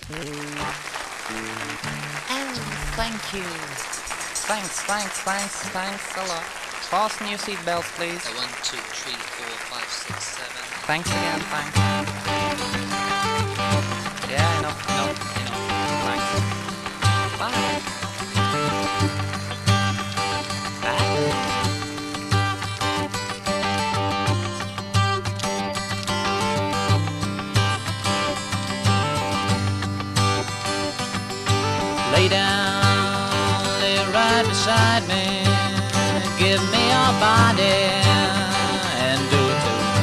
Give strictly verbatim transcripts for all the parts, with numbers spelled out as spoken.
Thank you. Thanks, thanks, thanks, thanks a lot. Fasten your seatbelts, please. Uh, one, two, three, four, five, six, seven. Thanks again, thanks. Yeah, enough, enough, enough. Thanks. Bye. Bye. Lay down, lay right beside me. Give me your body and do it to me.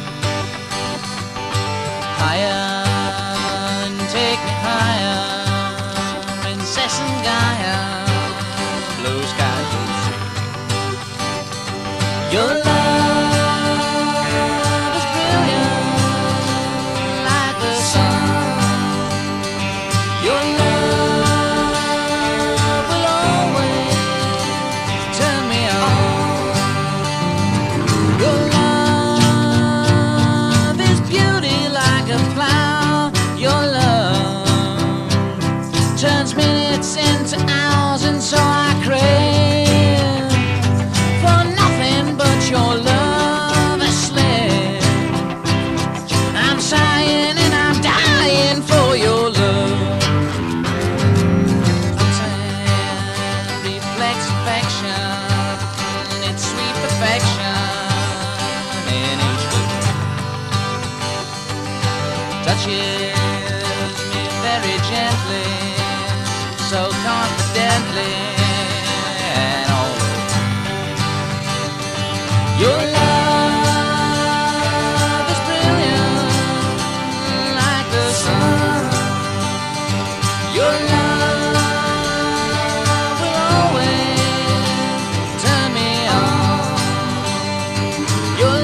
Higher and take me higher, incessant Gaia, blue skies you'll see. Your love is brilliant like the sun. Your love into hours, and so I crave for nothing but your love asleep. I'm sighing and I'm dying for your love. Time reflects affection, it's sweet perfection in each look. Touches me very gently, so confidently and always. Your love is brilliant like the sun. Your love will always turn me on. Your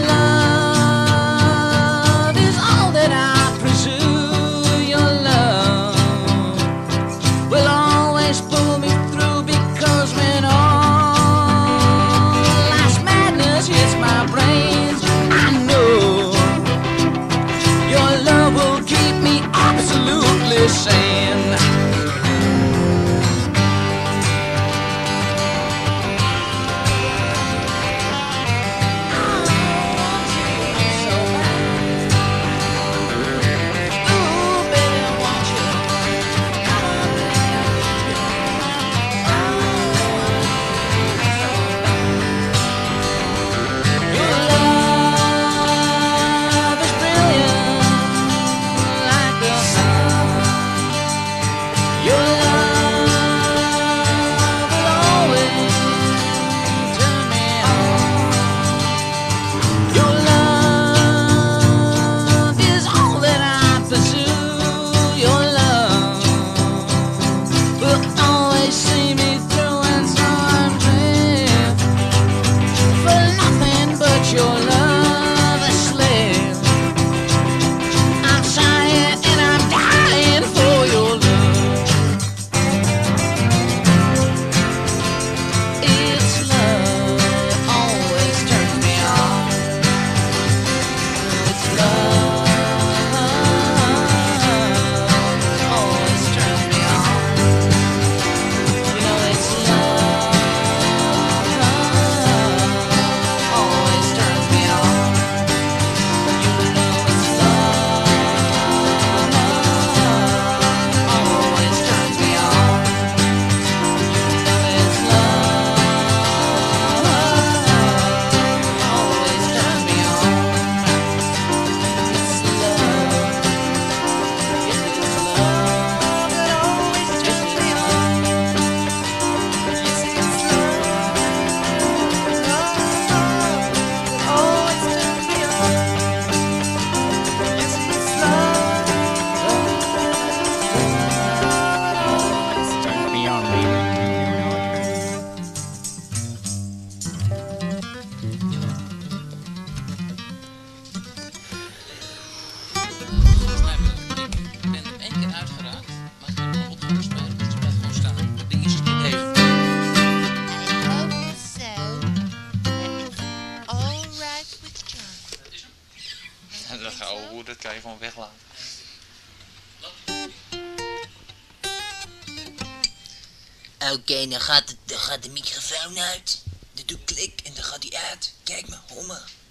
love is all that I pursue. Your love will always pull me through, because when all life's madness hits my brains, I know your love will keep me absolutely sane. Your love is brilliant like the sun. Oké, okay, dan, gaat het, dan gaat de microfoon uit. Dan doe ik klik en dan gaat hij uit. Kijk maar, hoor maar.